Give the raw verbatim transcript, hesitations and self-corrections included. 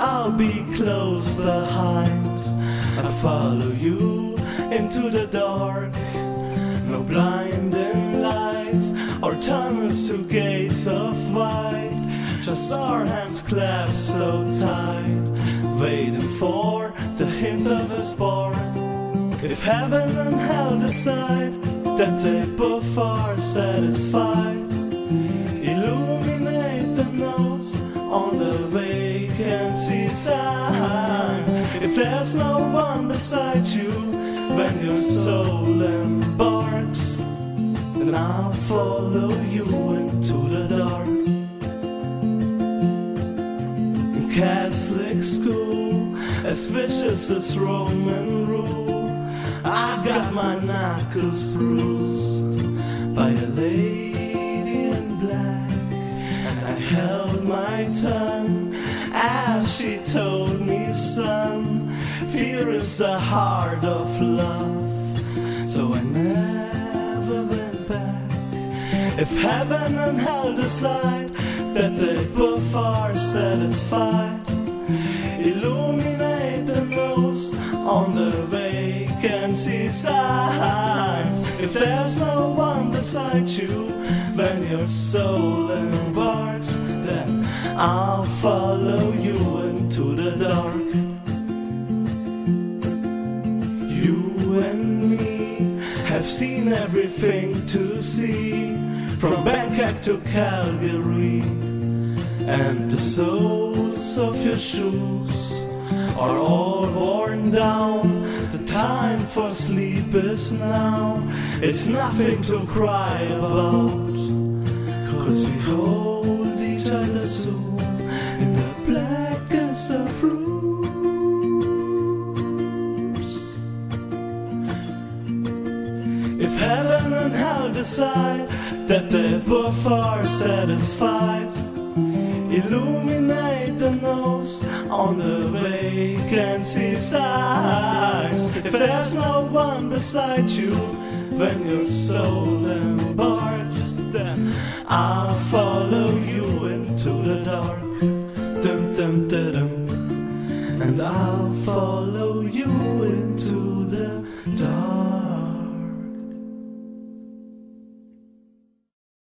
I'll be close behind. I follow you into the dark. No blinding lights or tunnels to gates of white. Just our hands clasped so tight, waiting for the hint of a spark. If heaven and hell decide that they both are satisfied, illuminate the nose on the vacancy signs. If there's no one beside you when your soul embarks, then I'll follow you into the dark. In Catholic school, as vicious as Roman rule, I got my knuckles bruised by a lady in black, and I held my tongue as she told me, son, fear is the heart of love. So I never went back. If heaven and hell decide that they both are satisfied, illuminate the nose on the vacancy signs. If there's no one beside you when your soul embarks, then I'll follow you into the dark. You and me have seen everything to see, from Bangkok to Calgary, and the soles of your shoes are all worn down. The time for sleep is now. It's nothing to cry about, 'cause we hold each other soon in the blackest of rooms. If heaven and hell decide that they both are satisfied, illuminate the nose on the vacancy signs. If there's no one beside you when your soul embarks, then I'll follow you into the dark. Dum dum da dum, and I'll follow you into the